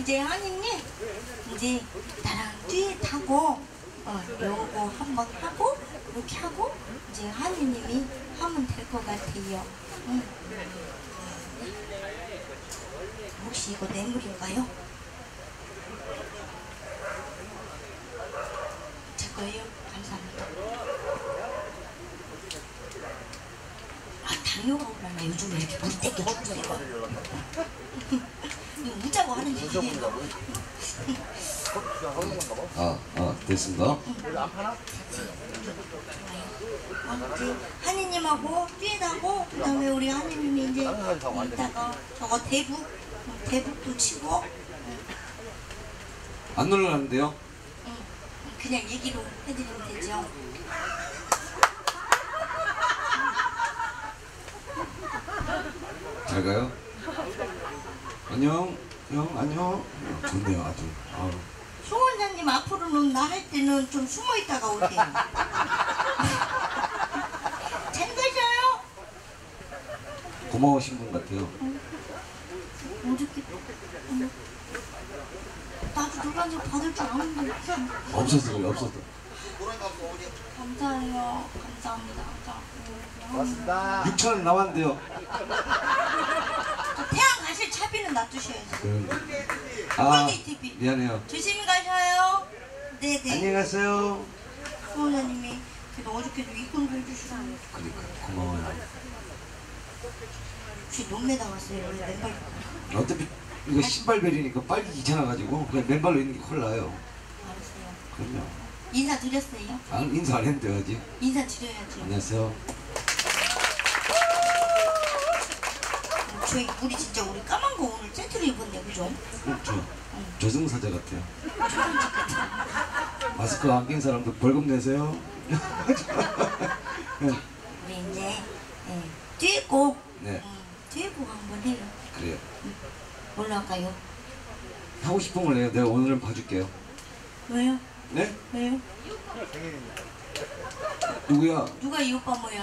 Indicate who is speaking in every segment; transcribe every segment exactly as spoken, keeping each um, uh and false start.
Speaker 1: 이제 하느님 이제 나랑 듀엣하고 어, 요거 한번 하고 이렇게 하고 이제 하느님이 하면 될 것 같아요. 응. 혹시 이거 뇌물인가요? 제 거예요? 감사합니다. 아, 당뇨가 오라나 요즘에 이렇게 물 떼겨 죽으세요. 이거 무자고 하는 얘기예요.
Speaker 2: 아, 아, 됐습니다.
Speaker 1: 아무튼 하느님하고 듀엣하고 그 다음에 우리 하느님이 이제 이따가 저거 대북 대북도 치고
Speaker 2: 안 놀라는데요?
Speaker 1: 응, 그냥 얘기로 해드리면 되죠.
Speaker 2: 잘 가요? 안녕, 형, 안녕. 좋네요, 아주. 아우.
Speaker 1: 송 원장님 앞으로는 나 할 때는 좀 숨어 있다가 올게요. 잘 가셔요.
Speaker 2: 고마우신 분 같아요.
Speaker 1: 응. 어저께 응. 나도 누구한테 받을 줄 아는데
Speaker 2: 없었어, 그래, 없었어.
Speaker 1: 감사해요. 감사합니다.
Speaker 3: 고맙습니다.
Speaker 2: 육천 원 나왔는데요.
Speaker 1: 태양 가실 차비는 놔두셔야죠.
Speaker 2: 그, 아,
Speaker 1: 티비.
Speaker 2: 미안해요.
Speaker 1: 조심히 가셔요. 네네.
Speaker 2: 안녕히 가세요.
Speaker 1: 수호자님이 그래도 어저께도 이권도 해주시라고.
Speaker 2: 그러니까 고마워요.
Speaker 1: 혹시 논매 나왔어요? 원래 맨발.
Speaker 2: 어차피 이거 신발벨이니까 빨리 귀찮아가지고 그냥 맨발로 있는 게 훨 나아요.
Speaker 1: 알았어요.
Speaker 2: 그럼요.
Speaker 1: 인사 드렸어요?
Speaker 2: 아, 인사 안 했는데 아직.
Speaker 1: 인사 드려야죠.
Speaker 2: 안녕하세요.
Speaker 1: 저희 우리 진짜 우리 까만 거 오늘 세트로 입었네, 그죠?
Speaker 2: 그렇죠.
Speaker 1: 응.
Speaker 2: 저승사자 같아요.
Speaker 1: 초간집 같아.
Speaker 2: 마스크 안 낀 사람도 벌금 내세요.
Speaker 1: 우리 이제 네. 듀엣곡.
Speaker 2: 네.
Speaker 1: 응. 듀엣곡 한번 해요.
Speaker 2: 그래요.
Speaker 1: 응. 뭘로 할까요?
Speaker 2: 하고 싶은 걸 해요. 내가 오늘은 봐줄게요.
Speaker 1: 왜요?
Speaker 2: 네?
Speaker 1: 왜요?
Speaker 2: 누구야?
Speaker 1: 누가 이 오빠 뭐야?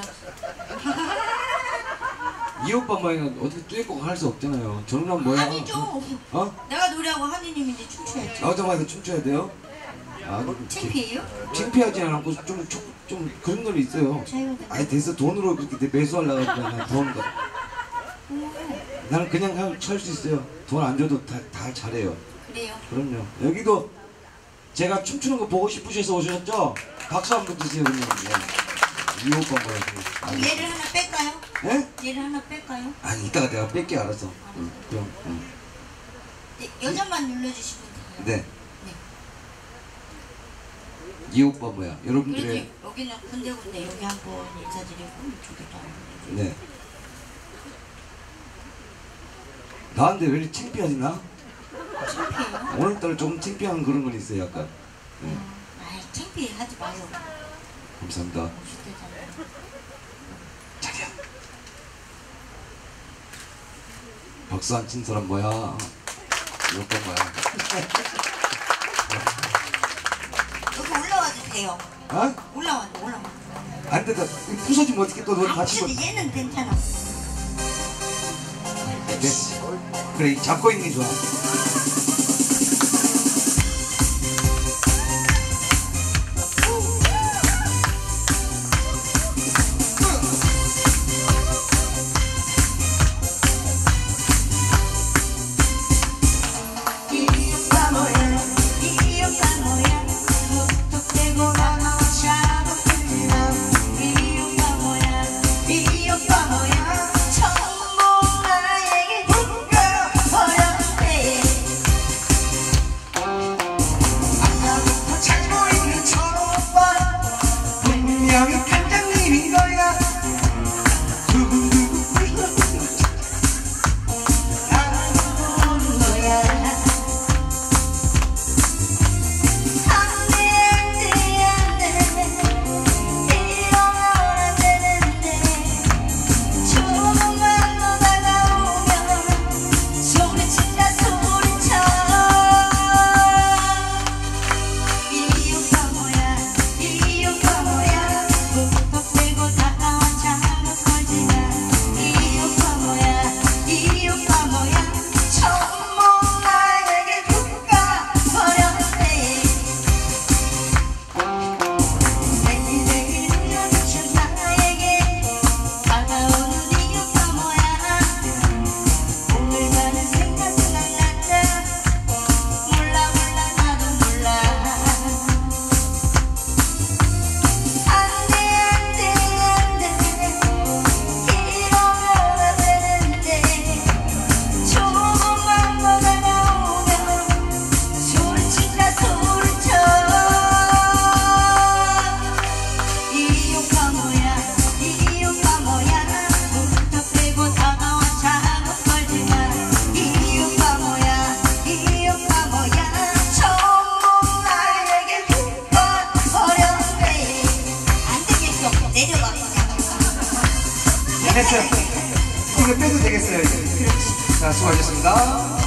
Speaker 2: 이 오빠 모양은 어떻게 듀엣곡 할 수 없잖아요. 저는 난 뭐야?
Speaker 1: 아니죠.
Speaker 2: 어?
Speaker 1: 내가 노래하고 하느님이 이제 춤춰야지.
Speaker 2: 나오자마자 춤춰야 돼요? 아,
Speaker 1: 창피해요?
Speaker 2: 창피하지 않고 좀, 좀, 좀 그런 놈이 있어요. 아니 됐어. 돈으로 그렇게 매수하려고 그러나 돈. 나는 그냥 찰 수 있어요. 돈 안 줘도 다, 다 잘해요.
Speaker 1: 그래요?
Speaker 2: 그럼요. 여기도 제가 춤추는 거 보고 싶으셔서 오셨죠? 박수 한번 주세요. 그냥. 이 오빠 뭐야?
Speaker 1: 그럼 얘를 하나 뺄까요?
Speaker 2: 예?
Speaker 1: 얘를 하나 뺄까요?
Speaker 2: 아니 이따가 내가 뺄게 알았어. 응, 그럼. 응.
Speaker 1: 네, 여자만 눌러주시면 돼요.
Speaker 2: 네. 이 오빠 뭐야? 여러분들의
Speaker 1: 그렇지. 여기는 군데군데 여기 한번 인사드리고 이쪽에도 한번.
Speaker 2: 네. 나한테 왜 이렇게 창피하지 나?
Speaker 1: 창피해요?
Speaker 2: 오늘따라 조금 창피한 그런 건 있어요 약간. 네.
Speaker 1: 음, 아이 창피해 하지 마요.
Speaker 2: 감사합니다.
Speaker 1: 오십 대잖아요.
Speaker 2: 자기야. 박수 안 친 사람 뭐야? 이 오빠 뭐야?
Speaker 1: 여기 올라와 주세요.
Speaker 2: 어?
Speaker 1: 올라와 줘 올라와.
Speaker 2: 안 된다. 부서지면 어떻게 또 너
Speaker 1: 아,
Speaker 2: 다치고.
Speaker 1: 근데 얘는 괜찮아.
Speaker 2: 네. 그래 잡고 있는 게 좋아.
Speaker 4: 됐어요. 이거 빼도 되겠어요. 이제. 자, 수고하셨습니다.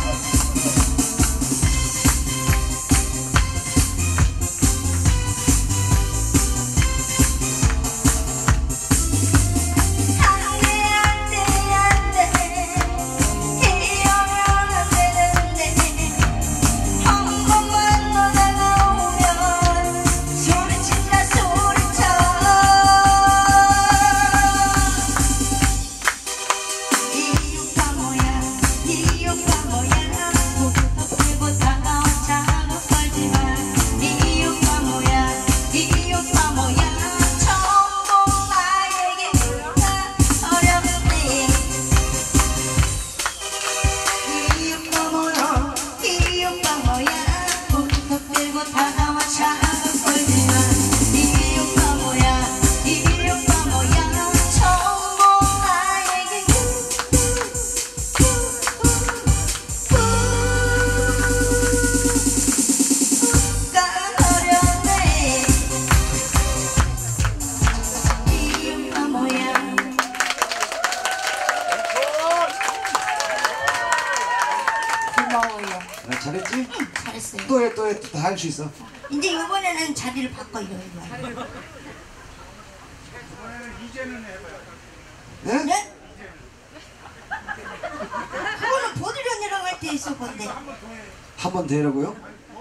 Speaker 4: 잘했지?
Speaker 1: 응, 잘했어요.
Speaker 4: 또 해, 또 해, 다 할 수 있어.
Speaker 1: 이제 이번에는 자리를 바꿔요. 이번에.
Speaker 4: 네?
Speaker 1: 네? 그거는 보드리 언니랑 할 때 있을 건데.
Speaker 4: 한 번 더 해라고요?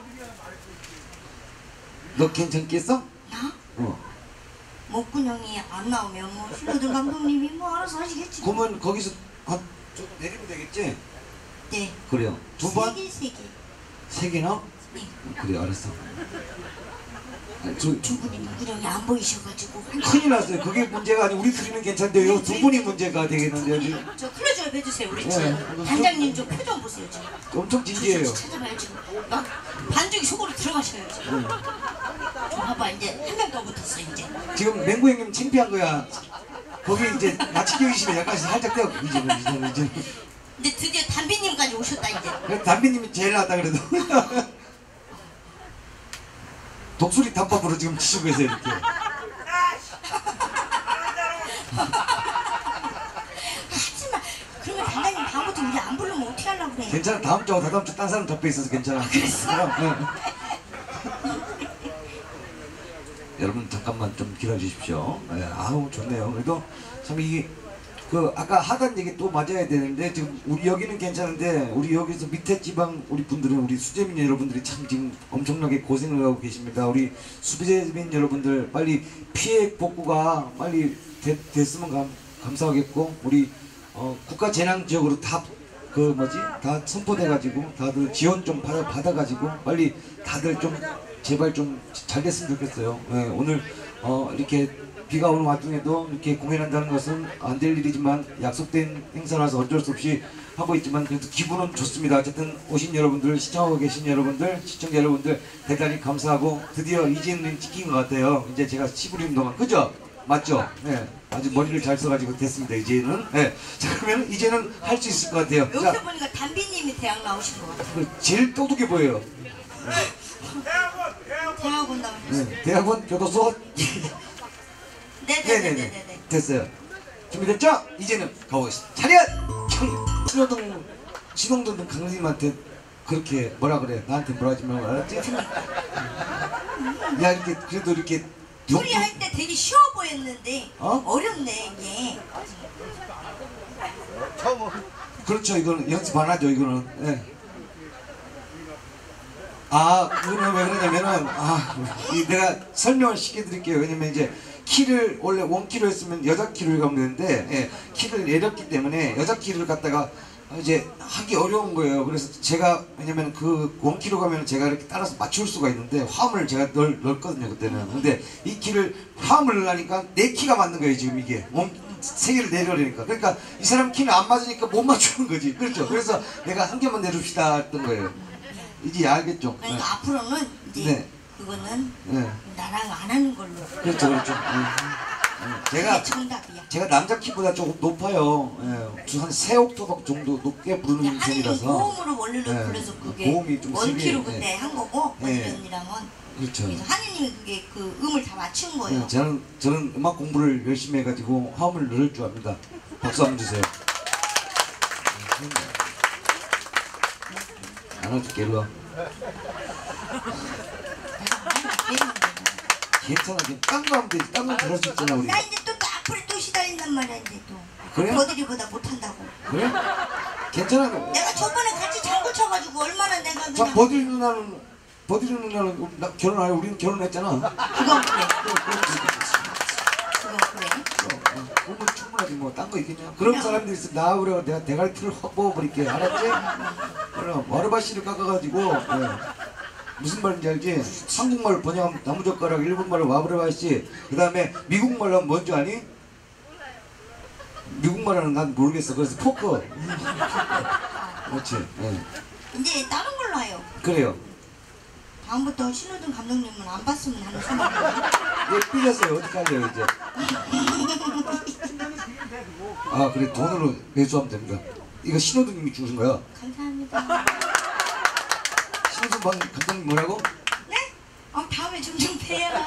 Speaker 4: 너 괜찮겠어?
Speaker 1: 나?
Speaker 4: 어.
Speaker 1: 목구녕이 안 나오면 뭐 신호등 감독님이 뭐 알아서 하시겠지.
Speaker 4: 그러면 거기서 한, 좀 내리면 되겠지?
Speaker 1: 네.
Speaker 4: 그래요. 두 번?
Speaker 1: 세 개, 세 개.
Speaker 4: 세 개나?
Speaker 1: 네.
Speaker 4: 그래, 알았어. 아니, 저,
Speaker 1: 두 분이 목구녕이 안 보이셔가지고.
Speaker 4: 큰일 났어요. 그게 문제가 아니고 우리 둘이는 괜찮은데요. 두 분이 문제가 되겠는데요. 지금.
Speaker 1: 저 클로즈 좀 해주세요. 우리
Speaker 4: 네.
Speaker 1: 지금 단장님 좀 표정 보세요. 지금.
Speaker 4: 엄청 진지해요.
Speaker 1: 찾아봐요 지금. 막 반죽이 속으로 들어가셔요 지금.
Speaker 4: 네.
Speaker 1: 좀 봐봐 이제 한 명 더 붙었어 이제.
Speaker 4: 지금 맹구 형님 창피한 거야. 거기 이제 마취기 의심에 약간 살짝 떼어. 이제는, 이제는, 이제는.
Speaker 1: 근데 드디어 담비님까지 오셨다 이제.
Speaker 4: 그래, 담비님이 제일 낫다 그래도. 독수리 탑밥으로 지금 치시고 계세요 이렇게.
Speaker 1: 하지마. 그러면 단장님 다음부터 우리 안 부르면 어떻게 하려고 그래.
Speaker 4: 괜찮아. 다음 주하고 다다음 주 딴 사람 접해 있어서 괜찮아.
Speaker 1: 아, 그랬어?
Speaker 4: 그럼, 네. 여러분 잠깐만 좀 기다려 주십시오. 네, 아우 좋네요. 그래도 참 이게 그 아까 하던 얘기 또 맞아야 되는데 지금 우리 여기는 괜찮은데 우리 여기서 밑에 지방 우리 분들은 우리 수재민 여러분들이 참 지금 엄청나게 고생을 하고 계십니다. 우리 수재민 여러분들 빨리 피해 복구가 빨리 되, 됐으면 감, 감사하겠고 우리 어, 국가 재난 지역으로 다 그 뭐지 다 선포돼 가지고 다들 지원 좀 받아 받아 가지고 빨리 다들 좀 제발 좀 잘 됐으면 좋겠어요. 네, 오늘 어, 이렇게 비가 오는 와중에도 이렇게 공연한다는 것은 안 될 일이지만 약속된 행사라서 어쩔 수 없이 하고 있지만 그래도 기분은 좋습니다. 어쨌든 오신 여러분들, 시청하고 계신 여러분들, 시청자 여러분들 대단히 감사하고 드디어 이제는 찍힌 것 같아요. 이제 제가 시부림 동안 그죠? 맞죠? 네. 아주 머리를 잘 써가지고 됐습니다. 이제는. 네. 자 그러면 이제는 할 수 있을 것 같아요.
Speaker 1: 여기서
Speaker 4: 자,
Speaker 1: 보니까 담비님이 대학 나오신 것 같아요.
Speaker 4: 그 제일 똑똑해 보여요.
Speaker 1: 대학원 나오셨어요.
Speaker 4: 네. 대학원 교도소.
Speaker 1: 네네네네네.
Speaker 4: 됐어요. 준비됐죠? 이제는 가보겠습니다. 차렷! 신호등, 신호등 강림한테 그렇게 뭐라 그래? 나한테 뭐라 하지 말고 알았지? 야 이렇게 그래도 이렇게
Speaker 1: 둘이 할 때 되게 쉬워 보였는데
Speaker 4: 어?
Speaker 1: 어렵네 이게.
Speaker 3: 처음
Speaker 4: 그렇죠. 이거는 연습 안 하죠. 이거는. 네. 아, 이거는 왜 그러냐면은 아, 이 내가 설명을 시켜드릴게요. 왜냐면 이제 키를 원래 원키로 했으면 여자 키를 가면 되는데 예, 키를 내렸기 때문에 여자 키를 갖다가 이제 하기 어려운 거예요. 그래서 제가 왜냐면 그 원키로 가면 제가 이렇게 따라서 맞출 수가 있는데 화음을 제가 넣, 넣었거든요 그때는. 근데 이 키를 화음을 넣으니까 내 키가 맞는 거예요 지금 이게. 원, 세 개를 내려니까. 그러니까 이 사람 키는 안 맞으니까 못 맞추는 거지. 그렇죠. 그래서 내가 한 개만 내립시다 했던 거예요. 이제 알겠죠?
Speaker 1: 그러니까
Speaker 4: 네.
Speaker 1: 앞으로는 이제
Speaker 4: 네.
Speaker 1: 그거는
Speaker 4: 네.
Speaker 1: 나랑 안 하는 걸로.
Speaker 4: 그렇죠, 그렇죠. 네. 네. 제가
Speaker 1: 그게 정답이야.
Speaker 4: 제가 남자 키보다 조금 높아요. 예, 한 세 옥토박 정도 높게 부르는
Speaker 1: 하느님
Speaker 4: 편이라서.
Speaker 1: 고음으로 원래는
Speaker 4: 네.
Speaker 1: 그래서 그게
Speaker 4: 고음이 좀
Speaker 1: 원키로
Speaker 4: 세게,
Speaker 1: 그때
Speaker 4: 네.
Speaker 1: 한 거고
Speaker 4: 네.
Speaker 1: 원희 언니랑은
Speaker 4: 그렇죠.
Speaker 1: 그래서 하느님이 그게 그 음을 다 맞춘 거예요.
Speaker 4: 예, 저는 저는 음악 공부를 열심히 해가지고 화음을 넣을 줄 압니다. 박수 한번 주세요. 안아줄게. 일로 와. 괜찮아. 지금 딴거 하면 되지. 딴거 잘할 수 있잖아 우리.
Speaker 1: 나 이제 또, 또 앞으로 또 시달린단 말이야 이제 또.
Speaker 4: 그래?
Speaker 1: 버들이보다 못한다고.
Speaker 4: 그래? 괜찮아.
Speaker 1: 내가 저번에 같이 장구 쳐가지고 얼마나 내가 그냥.
Speaker 4: 자, 버들이 누나는 버들이 누나는 나 결혼 안 해. 우리는 결혼했잖아.
Speaker 1: 그건 그래. 그건 그래.
Speaker 4: 그건 충분하지 뭐 딴 거 있겠냐? 그런 사람들이 있어. 나오려 내가 대가리털을 확 뽑아버릴게. 알았지? 그럼 와르바시를 깎아가지고 예. 무슨 말인지 알지? 한국말 번역하면 나무젓가락, 일본말로 와르바시, 그 다음에 미국말로 하면 뭔지 아니? 미국말은 난 모르겠어. 그래서 포커. 그렇지. 예.
Speaker 1: 이제 다른 걸로 해요.
Speaker 4: 그래요.
Speaker 1: 다음부터 신호등 감독님은 안 봤으면 하는 생각이에요.
Speaker 4: 얘 삐졌어요. 어디 깔려요 이제? 아 그래 돈으로 매수하면 됩니다. 이거 신호등님이 주신 거야.
Speaker 1: 감사합니다.
Speaker 4: 신호등 방 감독님 뭐라고?
Speaker 1: 네? 어, 다음에 종종 뵈라.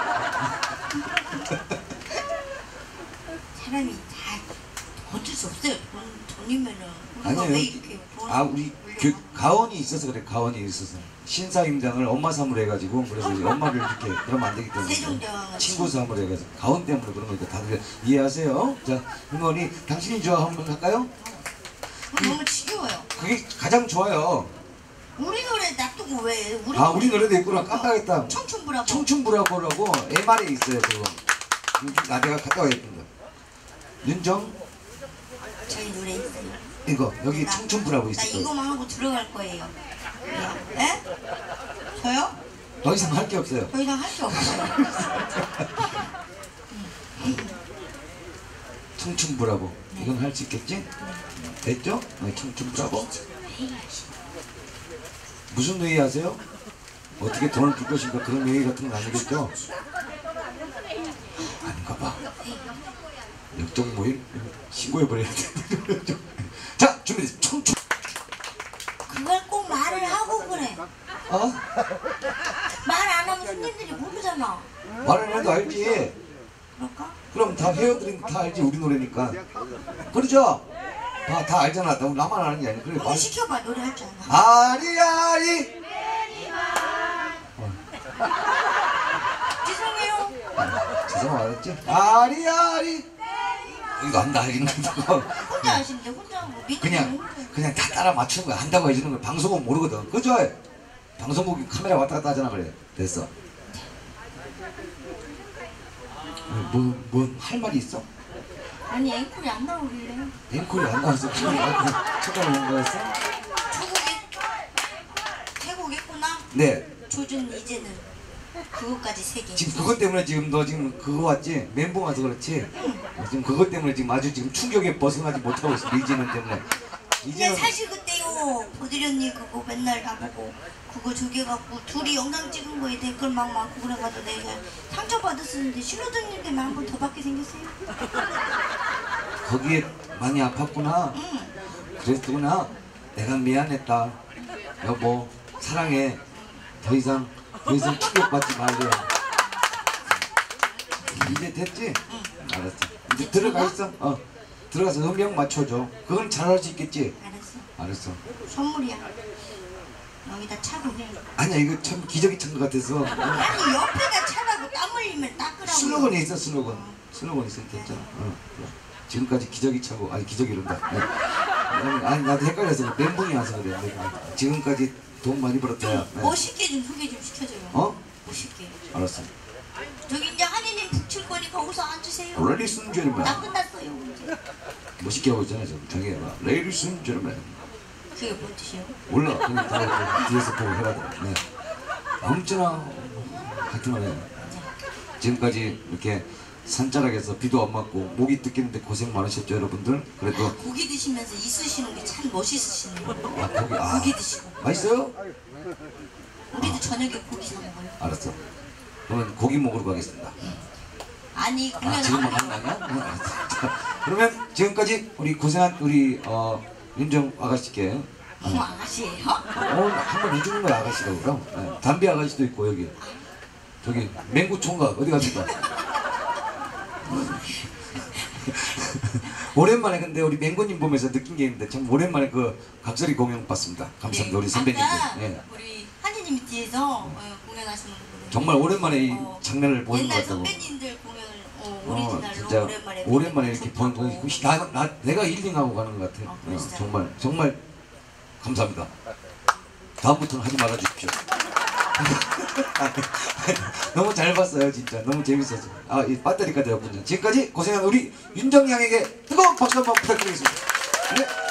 Speaker 1: 사람이 다 어쩔 수 없어요. 돈, 돈이면은 우리가
Speaker 4: 아니에요.
Speaker 1: 왜 이렇게 돈
Speaker 4: 아 우리 그 가원이 있어서 그래. 가원이 있어서 신사임당을 엄마 삼으로 해가지고 그래서 이제 엄마를 이렇게 그러면 안 되기 때문에
Speaker 1: 세종대왕은
Speaker 4: 친구 삼으로 해가지고 가원 때문에 그런 거니까 다들 이해하세요. 자 할머니 당신이 좋아 한번 할까요?
Speaker 1: 너무 지겨워요.
Speaker 4: 그게 가장 좋아요.
Speaker 1: 우리 노래 놔두고 왜 우리
Speaker 4: 아 우리 노래도 있구나. 깜빡했다.
Speaker 1: 청춘부라고.
Speaker 4: 청춘부라고라고 엠알에 있어요 그거. 나 내가 갔다 와야겠다. 윤정
Speaker 1: 저희 노래 있어요.
Speaker 4: 이거 여기
Speaker 1: 나-
Speaker 4: 청춘부라고
Speaker 1: 나
Speaker 4: 있을 거예요.
Speaker 1: 이거만 하고 들어갈 거예요. 예? 에? 저요?
Speaker 4: 더 이상 할 게 없어요.
Speaker 1: 더 이상 할 게 없어요.
Speaker 4: 청춘부라고 이건 할 수 있겠지? 됐죠? 네, 청춘부라고. 무슨 회의 하세요? 어떻게 돈을 줄 것인가 그런 회의 같은 건 아니겠죠? 아닌가 봐. 역적 모임 신고해버려야 돼. 자 준비됐어. 청춘.
Speaker 1: 그걸 꼭 말을 하고 그래.
Speaker 4: 어?
Speaker 1: 말 안 하면 손님들이 모르잖아.
Speaker 4: 말을 해도 알지.
Speaker 1: 그럴까?
Speaker 4: 그럼 다 회원들은 다 알지 우리 노래니까. 그러죠? 다, 다 알잖아. 나- 나만 아는 게 아니야. 그래
Speaker 1: 그거
Speaker 4: 말.
Speaker 1: 시켜봐 노래할 줄 알아.
Speaker 4: 아리아리.
Speaker 1: 죄송해요.
Speaker 4: 죄송 알았지? 아리아리. 이거 안 나겠는데.
Speaker 1: 혼자 하시는데 혼자 뭐 밑에
Speaker 4: 그냥 그냥 다 따라 맞추는 거야. 한다고 해주는 거야. 방송은 모르거든. 그죠? 방송국이 카메라 왔다 갔다 하잖아. 그래. 됐어. 뭐 뭐 할 말이 있어?
Speaker 1: 아니 앵콜이 안 나오길래.
Speaker 4: 앵콜이 안 나와서 첫번에 온 거였어?
Speaker 1: 태국이 태국 있구나.
Speaker 4: 네.
Speaker 1: 조준 이제는 그거까지 세 개.
Speaker 4: 지금 그것 때문에 지금 너 지금 그거 왔지? 멘붕 와서 그렇지? 지금 그것 때문에 지금 아주 지금 충격에 벗어나지 못하고 있어. 이재는 때문에.
Speaker 1: 근데
Speaker 4: 이재는
Speaker 1: 사실 그때요 보들이 언니 그거 맨날 나보고 그거 저기 갖고 둘이 영상 찍은 거에 댓글 막 많고 그래가지고 내가 상처 받았었는데 신호등님 때문에 한 번 더 받게 생겼어요.
Speaker 4: 거기에 많이 아팠구나.
Speaker 1: 응.
Speaker 4: 그랬구나. 내가 미안했다. 여보 사랑해. 더 이상 더 이상 충격받지 말래. 이제 됐지?
Speaker 1: 응.
Speaker 4: 알았어. 이제 들어가 있어. 어 들어가서 음영 맞춰줘. 그건 잘할 수 있겠지?
Speaker 1: 알았어.
Speaker 4: 알았어.
Speaker 1: 선물이야. 여기다 차고 해.
Speaker 4: 아니야 이거 참 기저귀 찬 것 같아서. 어.
Speaker 1: 아니 옆에다 차라고 땀 흘리면 닦으라고.
Speaker 4: 슬로건이 있어 슬로건. 슬로건 있어 됐잖아. 어. 지금까지 기저귀 차고 아니 기저귀란다. 네. 아니, 아니 나도 헷갈려서 멘붕이 와서 그래. 내가 지금까지 돈 많이 벌었다.
Speaker 1: 좀
Speaker 4: 네.
Speaker 1: 멋있게 좀 소개 좀 시켜줘요.
Speaker 4: 어?
Speaker 1: 멋있게.
Speaker 4: 알았어.
Speaker 1: 저기 이제 한이님 북칠 거니까 거기서 앉으세요.
Speaker 4: Ladies and gentlemen.
Speaker 1: 나 끝났어요 이제.
Speaker 4: 멋있게 하고 있잖아 지금. 저기 해봐. Ladies and gentlemen.
Speaker 1: 그게 뭔 뜻이에요?
Speaker 4: 몰라. 그냥 다 이렇게 뒤에서 보고 해야 돼. 네. 아무쪼나 같은 거네. 지금까지 이렇게 산자락에서 비도 안 맞고 목이 뜯기는데 고생 많으셨죠 여러분들. 그래도
Speaker 1: 고기 드시면서 있으시는 게 참 멋있으시네요.
Speaker 4: 아 고기 아
Speaker 1: 고기 드시고.
Speaker 4: 맛있어요?
Speaker 1: 우리도 저녁에 고기 사 먹어요.
Speaker 4: 알았어. 그러면 고기 먹으러 가겠습니다.
Speaker 1: 아니 그러면
Speaker 4: 아 지금
Speaker 1: 한
Speaker 4: 먹는 거 아니야? 응, 알았어. 자, 그러면 지금까지 우리 고생한 우리 어 윤정 아가씨께
Speaker 1: 번 아가씨예요?
Speaker 4: 오늘 한번 해주는 거야 아가씨가 그럼. 네. 담비 아가씨도 있고 여기 저기 맹구 총각 어디 갑니까? 오랜만에 근데 우리 맹구님 보면서 느낀 게 있는데 참 오랜만에 그 각설이 공연 봤습니다. 감사합니다. 우리 선배님들.
Speaker 1: 아까
Speaker 4: 예.
Speaker 1: 우리 한이님 뒤에서 어, 공연하시는 거 보는데
Speaker 4: 정말 오랜만에 이
Speaker 1: 어,
Speaker 4: 장면을 보는 것
Speaker 1: 옛날
Speaker 4: 같다고.
Speaker 1: 선배님들 공연을 어,
Speaker 4: 어,
Speaker 1: 오리지널로
Speaker 4: 진짜
Speaker 1: 오랜만에
Speaker 4: 오랜만에
Speaker 1: 보니까
Speaker 4: 이렇게 보는 거
Speaker 1: 좋다고.
Speaker 4: 혹시 나, 나 내가 힐링하고 가는 것 같아요.
Speaker 1: 아,
Speaker 4: 어,
Speaker 1: 그러시죠?
Speaker 4: 정말 정말 감사합니다. 다음부터는 하지 말아 주십시오. 너무 잘 봤어요, 진짜 너무 재밌었어. 아, 이 배터리까지 없군요. 지금까지 고생한 우리 윤정양에게 뜨거운 박수 한번 부탁드리겠습니다. 네.